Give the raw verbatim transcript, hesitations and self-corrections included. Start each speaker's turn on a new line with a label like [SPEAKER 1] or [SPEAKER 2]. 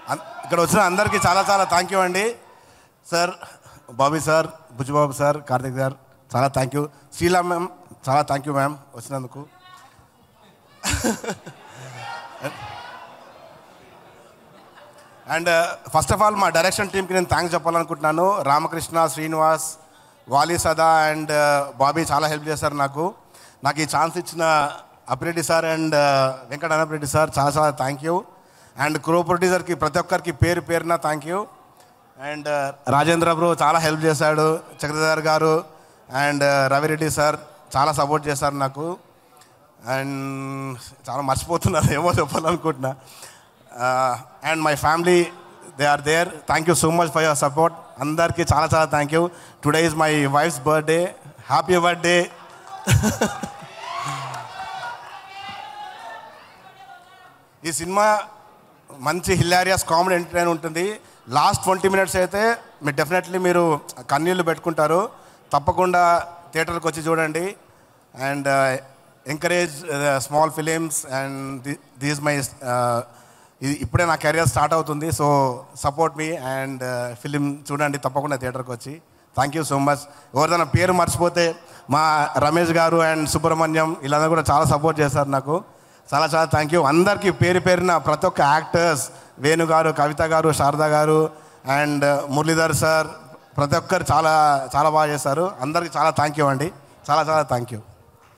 [SPEAKER 1] ఇక్కడ వచ్చిన అందరికీ చాలా చాలా థ్యాంక్ యూ అండి. Sir, Bobby sir, Bujjibabu sir, Karthik sir, చాలా థ్యాంక్ యూ. శ్రీలా మ్యామ్, చాలా థ్యాంక్ యూ మ్యామ్ వచ్చినందుకు. అండ్ ఫస్ట్ ఆఫ్ ఆల్ మా డైరెక్షన్ టీమ్కి నేను థ్యాంక్స్ చెప్పాలనుకుంటున్నాను. రామకృష్ణ, శ్రీనివాస్, వాలి సదా అండ్ బాబీ చాలా హెల్ప్ చేశారు నాకు. నాకు ఈ ఛాన్స్ ఇచ్చిన Appireddy sir and Venkata Annapreddy sir చాలా చాలా థ్యాంక్ యూ. అండ్ క్రో ప్రొడ్యూసర్కి ప్రతి ఒక్కరికి పేరు పేరున thank you. And Rajendra bro చాలా హెల్ప్ చేశాడు, చక్రధర్ గారు అండ్ రవిరెడ్డి సార్ చాలా సపోర్ట్ చేశారు నాకు. అండ్ చాలా మర్చిపోతున్నారు ఏమో చెప్పాలనుకుంటున్నా. And my family, they are there. Thank you so much for your support. అందరికీ చాలా చాలా thank you. Today is my wife's birthday. Happy birthday. ఈ సినిమా మంచి హిలారియస్ కామెడీ ఎంటర్టైన్ ఉంటుంది. లాస్ట్ ట్వంటీ మినిట్స్ అయితే మీరు డెఫినెట్లీ మీరు కన్నీళ్ళు పెట్టుకుంటారు. తప్పకుండా థియేటర్కి వచ్చి చూడండి. And encourage small films. And these my ఇది ఇప్పుడే నా కెరియర్ స్టార్ట్ అవుతుంది. So support me and film చూడండి తప్పకుండా థియేటర్కి వచ్చి. Thank you so much. ఎవరిదైనా పేరు మర్చిపోతే మా రమేష్ గారు అండ్ సుబ్రహ్మణ్యం ఇలా కూడా చాలా సపోర్ట్ చేశారు నాకు. చాలా చాలా థ్యాంక్ యూ అందరికీ పేరు పేరున. ప్రతి ఒక్క యాక్టర్స్, వేణు గారు, కవిత గారు, శారద గారు అండ్ మురళీధర్ సార్, ప్రతి ఒక్కరు చాలా చాలా బాగా చేశారు. అందరికీ చాలా థ్యాంక్ యూ అండి. చాలా చాలా థ్యాంక్ యూ.